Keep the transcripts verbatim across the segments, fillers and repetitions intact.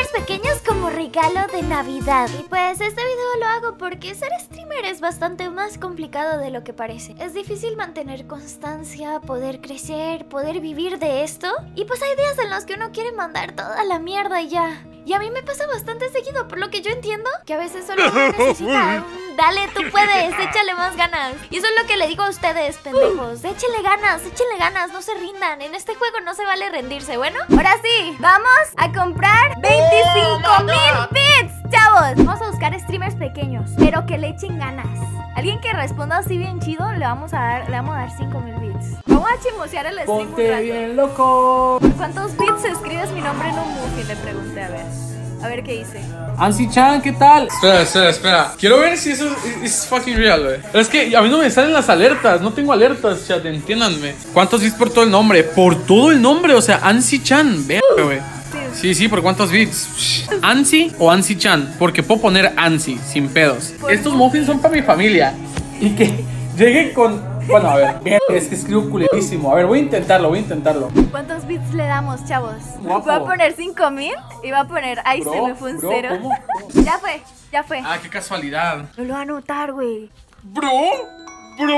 streamers pequeños como regalo de Navidad. Y pues este video lo hago porque ser streamer es bastante más complicado de lo que parece. Es difícil mantener constancia, poder crecer, poder vivir de esto. Y pues hay días en los que uno quiere mandar toda la mierda y ya. Y a mí me pasa bastante seguido, por lo que yo entiendo que a veces solo uno necesita un dale, tú puedes, échale más ganas. Y eso es lo que le digo a ustedes, pendejos. Échenle ganas, échenle ganas, no se rindan. En este juego no se vale rendirse, ¿bueno? Ahora sí, vamos a comprar veinticinco mil bits, chavos. Vamos a buscar streamers pequeños, pero que le echen ganas. Alguien que responda así bien chido, le vamos a dar, le vamos a dar cinco mil bits. Vamos a chismosear el stream. Ponte bien loco. ¿Por cuántos bits escribes mi nombre en un muffin? Le pregunté, a ver. A ver qué dice. Ansi-chan, ¿qué tal? Espera, espera, espera. Quiero ver si eso es, es fucking real, güey. Es que a mí no me salen las alertas. No tengo alertas, chat, entiéndanme. ¿Cuántos bits por todo el nombre? Por todo el nombre, o sea, Ansi-chan. Vean, güey. Sí, sí, ¿por cuántos bits? ¿Ansi o Ansi-chan? Porque puedo poner Ansi, sin pedos. Estos muffins son para mi familia. Y que llegue con... Bueno, a ver, bien, es que escribo culerísimo. A ver, voy a intentarlo, voy a intentarlo. ¿Cuántos bits le damos, chavos? Guapo. Voy a poner cinco mil y va a poner... Ay, Bro, se me fue un bro, cero. ¿cómo? ¿Cómo? Ya fue, ya fue. Ah, qué casualidad. No lo va a notar, güey. Bro, bro,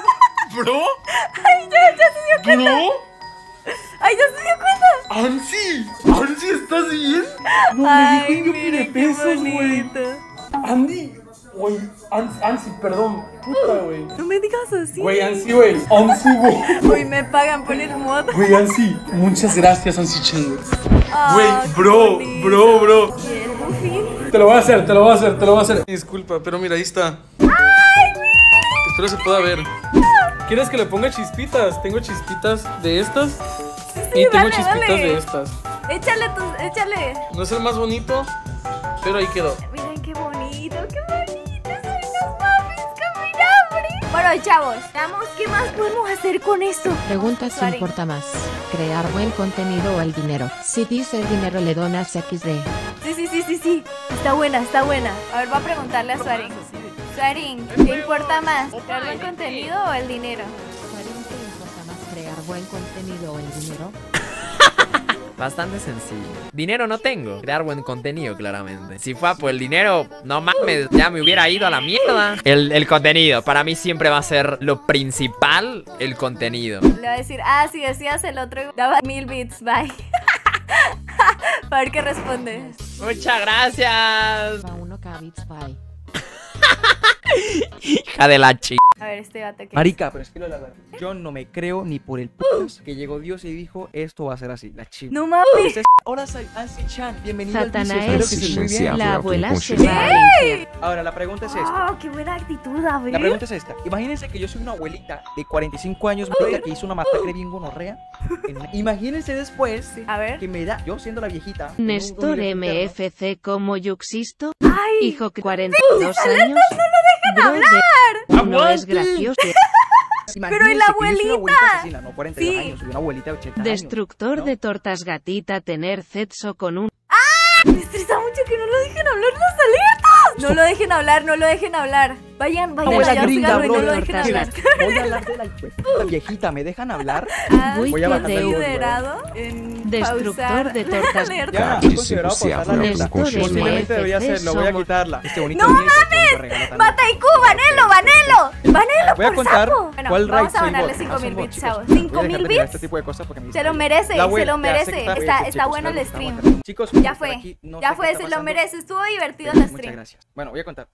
bro. Ay, ya, ya se dio cuenta. Bro. Ay, ya se dio cuenta. Ansi, Ansi, ¿estás bien? No, Ay, me dijo un mire, de qué pesos, güey. bonito. Andy, güey, Ansi, Ansi, perdón, puta, güey. No me digas así. Güey, Ansi, güey, Ansi, güey. Uy, me pagan por el mod. Güey, Ansi, muchas gracias, Ansi-chan, güey. Ah, Güey, qué bro, bonito. bro, bro. ¿Y el muffin? Te lo voy a hacer, te lo voy a hacer, te lo voy a hacer. Disculpa, pero mira, ahí está. ¡Ay, güey! Espero se pueda ver. ¿Quieres que le ponga chispitas? Tengo chispitas de estas Sí, y tengo dale, chispitas dale. de estas. Échale tus, échale. No es el más bonito, pero ahí quedó. Miren qué bonito, qué bonito. Son unos muffins con mi nombre. Bueno, chavos, veamos qué más podemos hacer con esto. Pregunta si Suari. importa más, crear buen contenido o el dinero. Si dice el dinero le donas equis de. Sí, sí, sí, sí, sí. Está buena, está buena. A ver, voy a preguntarle a Suarin. Suarin, ¿qué importa más? ¿Crear buen contenido o el dinero? ¿Te importa más crear buen contenido o el dinero? Bastante sencillo. Dinero no tengo. Crear buen contenido, claramente. Si fuera por el dinero, no mames, ya me hubiera ido a la mierda. El, el contenido, para mí siempre va a ser lo principal, el contenido. Le voy a decir, ah, si decías el otro, daba mil bits, bye. Para ver qué responde. Muchas gracias. Va uno K bits pie. Hija de la chica. A ver, este vato que... Marica, pero es que lo de la verdad, yo no me creo ni por el putas que llegó Dios y dijo esto va a ser así, la chica. No mames. Ustedes- Hola, soy Ansi-chan, bienvenido al vicio, espero que estés muy bien. La abuela se Sí. va al infierno. Ahora, la pregunta es esta. Oh, qué buena actitud, a ver. La pregunta es esta. Imagínense que yo soy una abuelita de cuarenta y cinco años, marica, que hizo una masacre bien gonorrea. En- Imagínense después A ver. que me da, yo siendo la viejita. en un Néstor universo M interno, F C como Yuxisto, Ay, hijo que cuarenta y dos años. No lo dejen hablar. No es gracioso. Pero ¿y la imagínense que yo soy una abuelita abuelita? asesina, no cuarenta y dos Sí. años, soy una abuelita de ochenta años. Destructor ¿no? de tortas gatita tener sexo con un. me estresa mucho que no lo dejen hablar las alertas. No lo dejen hablar, no lo dejen hablar. Vayan, vayan Abuela allá a gringa, cigarro y no bro, lo dejen tortas hablar. Voy a hablar de la hijueputa viejita, ¿me dejan hablar? Has Voy a bajar el volumen. considerado en Destructor pausar de la tortas. alerta. Ya, he considerado pausar la alerta. Néstor Posiblemente debería M F C hacerlo, voy a somos- quitarla. Este bonito ¡No día y este bonito regalo tan ¡Mata I Q! ¡Banelo, banelo! ¡Banelo Voy a por contar sapo! Bueno, cuál vamos raid a soy ganarle bot. cinco Ah, mil son bot, bits, chicos. chavos. Voy a ¿cinco dejar mil de mirar bits? este tipo de cosas porque me Se lo distrae. merece, La se web, lo ya sé merece. que está Está, bien, está chicos, bueno el aguanta, stream. aguanta. Chicos, Ya por fue, aquí no ya sé fue, qué se está lo pasando. merece. Estuvo divertido el Muchas stream. gracias. Bueno, voy a contar.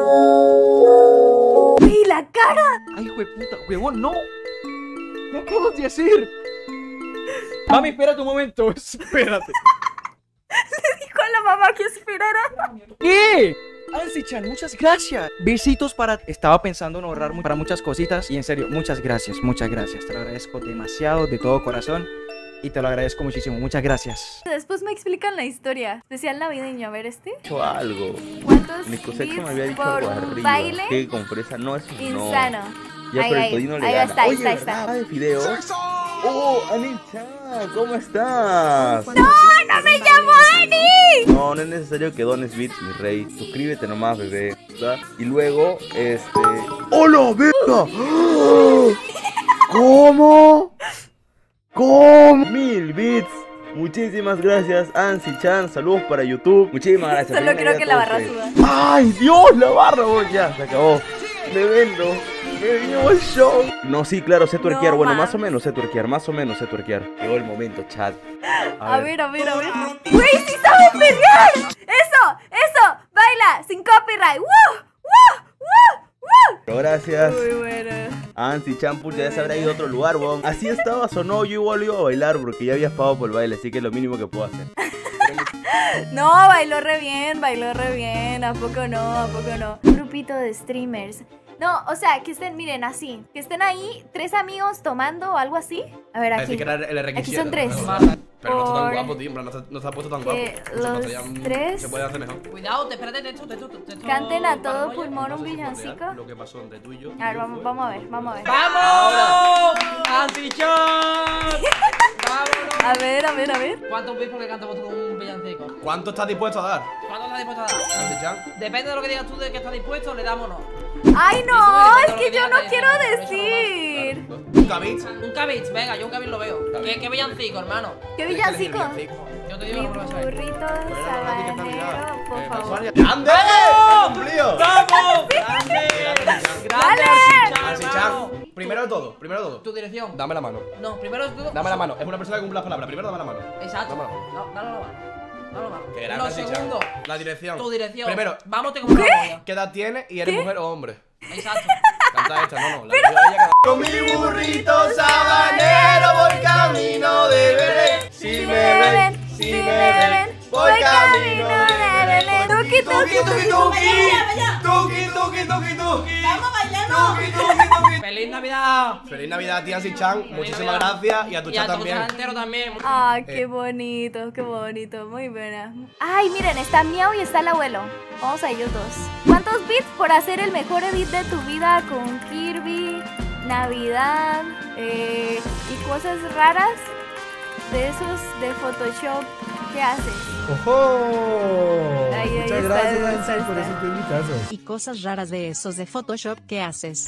¡Y la cara! Ay, hueputa, huevón, no. ¿Qué acabas de hacer? Mami, espérate un momento, espérate. Dijo a la mamá que esperara. ¿Qué? Ansi-chan, muchas gracias. Besitos para... Estaba pensando en ahorrar mu- para muchas cositas. Y en serio, muchas gracias, muchas gracias. Te lo agradezco demasiado, de todo corazón. Y te lo agradezco muchísimo, muchas gracias. Después me explican la historia. Especial navideño, a ver este. Hecho algo. ¿Cuántos Mi cosecha bits me había dicho por algo un arriba. baile? Que con fresa no es Insano. No. Ya Ahí, pero ahí, el todino le ahí gana. está, ahí Oye, está, ahí ¿verdad? está. ¿De fideos? Oh, Ani-chan, ¿cómo estás? ¡No, no me llamo Ani! No, no es necesario que dones bits, mi rey. Suscríbete nomás, bebé. ¿Verdad? Y luego, este... ¡Hola, verga! ¿Cómo? ¿Cómo? Mil bits. Muchísimas gracias, Ansi Chan. Saludos para YouTube. Muchísimas gracias. Solo Feliz creo que la Navidad a barra todos suba. ustedes. ¡Ay, Dios! La barra, güey. Ya, se acabó. Me vendo. Me llevo el show. No, sí, claro, sé tuerquear. No, bueno, man. más o menos sé tuerquear. Más o menos sé tuerquear. Llegó el momento, chat. A ver, a ver, a ver. ¡Güey, sí sabe pelear! ¡Eso! ¡Eso! ¡Baila! ¡Sin copyright! ¡Wow! ¡Wow! ¡Wow! ¡Wow! Pero gracias. Muy bueno. Ansi Chan, pucha, ya se habrá ido a otro lugar, weón. Así estabas o no, yo igual iba a bailar porque ya habías pagado por el baile, así que es lo mínimo que puedo hacer. No, bailó re bien, bailó re bien. ¿A poco no? ¿A poco no? Un grupito de streamers. No, o sea, que estén, miren, así. Que estén ahí, tres amigos tomando o algo así. A ver, aquí. Aquí son tres. Pero no está tan Por- guapo, tío. En plan, no está, no está puesto tan guapo. que No se los podría, mm, tres- Se puede hacer mejor. Cuidado, te espérate, te echo, te echo, te echo. Canten a todo paranoia. pulmón No un sé si fue villancico. real Lo que pasó entre tú y yo. A ver, yo vamos, fue- vamos a ver, vamos a ver. ¡Vamos! ¡Anti-Chan! ¡Vámonos! A ver, a ver, a ver. ¿Cuántos veis porque cantamos tú un villancico? ¿Cuánto estás dispuesto a dar? ¿Cuánto estás dispuesto a dar? Ansi Chan. Depende de lo que digas tú de que estás dispuesto, le damos o no. Ay, Y no, tú, es lo que que yo digas, no ahí, quiero por eso no decir. Un cabit. Un cabich, venga, yo un cabich lo veo. ¿Qué, qué villancico, hermano? ¿Qué Tienes que elegir villancico? villancico. Yo te Mi digo lo que vas a ver. burrito sabanero, por favor. ¡Ande! ¡Cumplido! ¡Vamos! ¡Dale! ¡Grande, Ansi hermano! Chan. Primero de todo, primero de todo. ¿Tu dirección? Dame la mano. No, primero tú. Dame la mano. Es una persona que cumple las palabras. Primero dame la mano. Exacto. Dame la mano. No, dale la mano. Dale la mano. Que era Lo Ansi Chan. segundo, La dirección. tu dirección. Primero, Vamos, te como una polla. ¿qué edad tienes y eres mujer o hombre? Exacto. Canta esta, no, no. La que ella Con mi burrito sabanero voy camino de Belén. Si me ven, si me ven, voy camino de Belén. Tuki, tuki, tuki, tuki. Tuki, tuki, tuki, tuki. ¡Vamos a bailarnos! Tuki, tuki, tuki. ¡Feliz Navidad! Feliz Navidad, tía Ansi Chan. Muchísimas Navidad. gracias. Y a tu Y chat a tu también. chat entero también. Ah, Eh. qué bonito, qué bonito, muy buena. Ay, miren, está Miau y está el abuelo. Vamos a ellos dos. ¿Cuántos bits por hacer el mejor edit de tu vida con Kirby, Navidad eh, y cosas raras de esos de Photoshop? ¿Qué haces? ¡Ojo! Ahí, ahí Muchas está, gracias, ahí Nancy, está, por está. esos invitazos. Y cosas raras de esos de Photoshop que haces.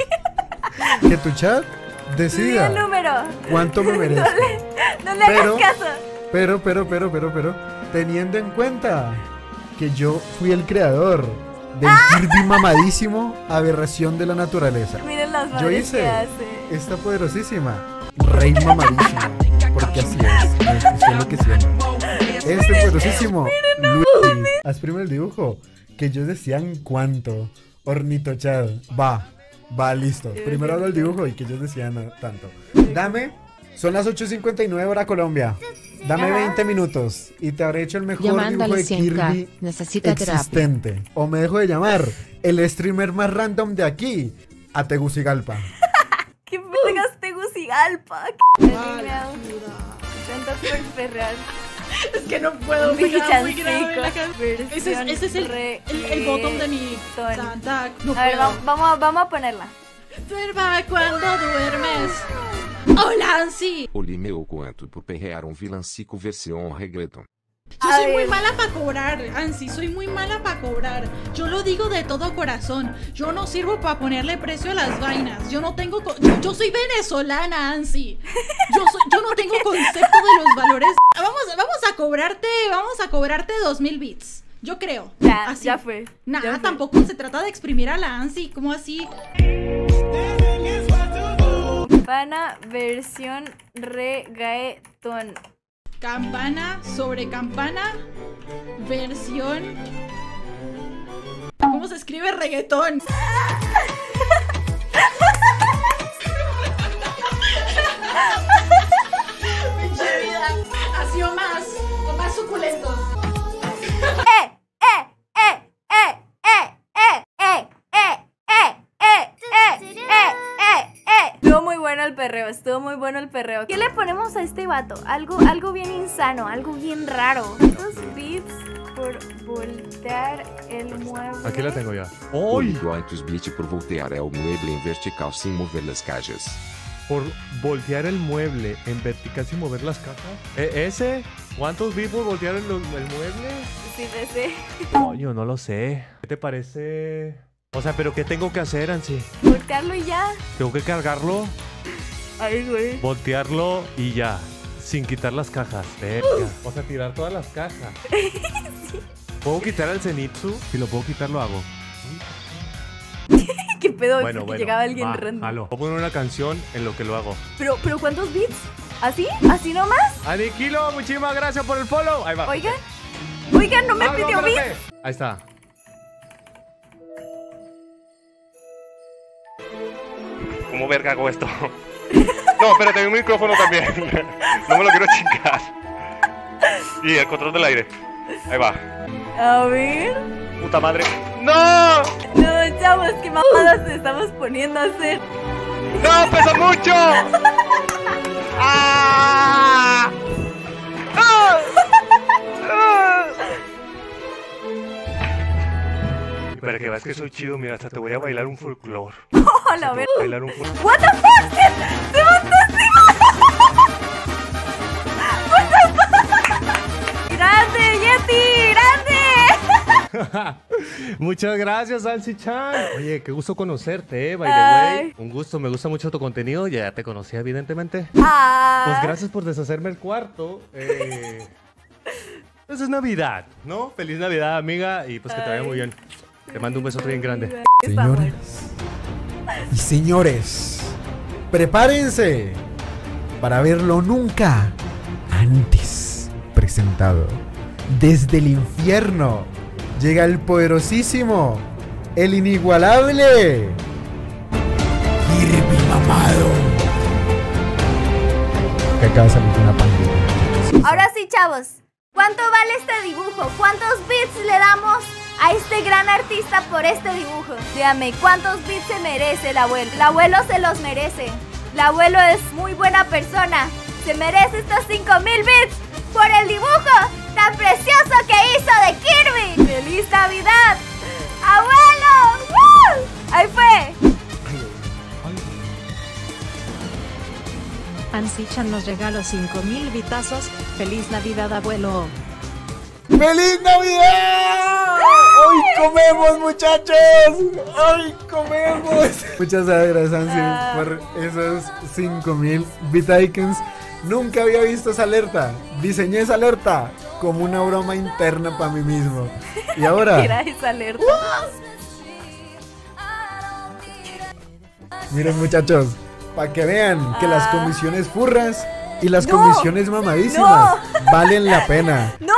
Que tu chat Di el decida número. cuánto me merezco. No le Pero- hagas caso. Pero, pero, pero, pero, pero, teniendo en cuenta que yo fui el creador del Kirby mamadísimo Aberración de la Naturaleza. Miren las Yo madres hice que hace. esta poderosísima Rey mamadísimo. Porque así es, la expresión lo que siento. Este poderosísimo Luigi. Haz primero el dibujo. Que ellos decían cuánto. Ornitochad. Va, va, listo. Primero hago el dibujo y que ellos decían ah, tanto. Dame, son las ocho cincuenta y nueve hora Colombia. Dame Ajá. veinte minutos y te habré hecho el mejor Llamando dibujo al de cien K. Kirby Necesita terapia. existente. O me dejo de llamar el streamer más random de aquí a Tegucigalpa. ¿Qué vergas Tegucigalpa? Miau. Intento por perrear. Es que no puedo, me queda muy grave la canción. Versión Ese es, ese es el, el, el botón de mi reggaetón. Santa. No A ver, puedo. vamos, vamos, a- vamos a ponerla. Duerma cuando duermes. Hola, Ansi. Olhe meu quanto por perrear um vilancico versão reggaeton. Yo A soy muy ver. mala para cobrar, Ansi, soy muy mala para cobrar. Yo lo digo de todo corazón. Yo no sirvo para ponerle precio a las vainas. Yo no tengo... co- Yo, yo soy venezolana, Ansi. Yo, soy, yo no tengo concepto de los valores. Vamos, vamos a cobrarte, vamos a cobrarte dos mil bits. Yo creo. Ya, Así. ya fue. Nada, ya fue. tampoco se trata de exprimir a la Ansi. ¿Cómo así? Campana versión reggaetón. Campana sobre campana. Versión... ¿Cómo se escribe reggaetón? Pinche vida. Así o más, o más suculento. ¡Eh! ¡Eh! ¡Eh! ¡Eh! ¡Eh! ¡Eh! ¡Eh! ¡Eh! ¡Eh! ¡Eh! ¡Eh! ¡Eh! ¡Eh! Estuvo muy bueno el perreo, estuvo muy bueno el perreo. ¿Qué le ponemos a este vato? Algo, algo bien insano, algo bien raro. ¿Cuántos bits por voltear el mueble? Aquí la tengo ya. Olhe quantos bits por voltear el mueble en vertical sin mover las calles. Por voltear el mueble en vertical sin mover las cajas. ¿E ¿Ese? ¿Cuántos vi por voltear el, el mueble? Sí, sí, sí. Coño, no lo sé. ¿Qué te parece? O sea, ¿pero qué tengo que hacer, Ansi? Voltearlo y ya. ¿Tengo que cargarlo? Ay, güey. Voltearlo y ya. sin quitar las cajas. Verga. Vamos a tirar todas las cajas. Sí. ¿Puedo quitar el Zenitsu? Si lo puedo quitar, lo hago. ¿Qué pedo? Bueno, Porque bueno, llegaba alguien va, random. jalo. Voy a poner una canción en lo que lo hago. Pero, pero ¿cuántos bits? ¿Así? ¿Así nomás? Aniquilo, muchísimas gracias por el follow. Ahí va. Oigan. Oigan, no me Ah, pidió no, bits. espérate. Ahí está. ¿Cómo verga hago esto? No, espérate, hay un micrófono también. No me lo quiero chingar. Y el control del aire. Ahí va. A ver. Puta madre. ¡No! No, chavos, qué mamadas te estamos poniendo a hacer. ¡No, pesa mucho! ¡Ah! ¡Ah! ¡Ah! Para que veas que soy chido, mira, hasta te voy a bailar un folclore. ¡Oh, la verdad! Bailar un folclore. What the fuck? ¡Se, se montó encima! What the fuck? ¡Grande, Yeti! ¡Grande! Muchas gracias, Ansi-chan. Oye, qué gusto conocerte, eh, by the Ay. way. Un gusto, me gusta mucho tu contenido. Ya te conocía, evidentemente. Ah. Pues gracias por deshacerme el cuarto. Eh, pues es Navidad, ¿no? Feliz Navidad, amiga. Y pues que te vaya muy bien. Te mando un besote bien grande. Señoras y señores, prepárense para verlo nunca antes presentado. Desde el infierno llega el poderosísimo, el inigualable Kirby Mamado. Que acaba de salir una pandemia. Ahora sí, chavos. ¿Cuánto vale este dibujo? ¿Cuántos bits le damos a este gran artista por este dibujo? Dígame, ¿cuántos bits se merece el abuelo? El abuelo se los merece. El abuelo es muy buena persona. Se merece estos cinco mil bits por el dibujo tan precioso que hizo de Kirby. ¡Feliz Navidad! ¡Abuelo! ¡Woo! Ahí fue. Ansichan nos regaló cinco mil bitazos. Feliz Navidad, abuelo. ¡Feliz Navidad! ¡Hoy comemos, muchachos! ¡Hoy comemos! Muchas gracias, Ansi, por esos cinco mil bit icons. Nunca había visto esa alerta. Diseñé esa alerta como una broma interna para mí mismo. Y ahora... ¿Qué era esa alerta? Miren, muchachos, para que vean que las Ah. comisiones furras y las No. comisiones mamadísimas No. valen la pena. ¡No!